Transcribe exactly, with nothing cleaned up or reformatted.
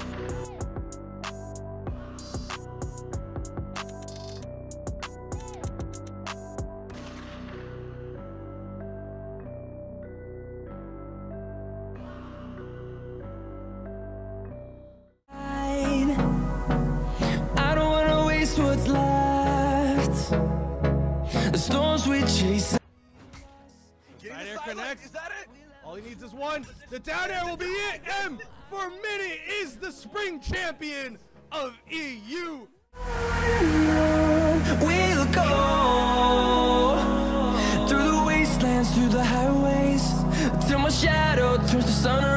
What's left, the storms we chase. Side air connects. Is that it? All he needs is one. The down air will be it. M for Mini is the spring champion of E U. We'll go through the wastelands, through the highways, till my shadow turns to sun.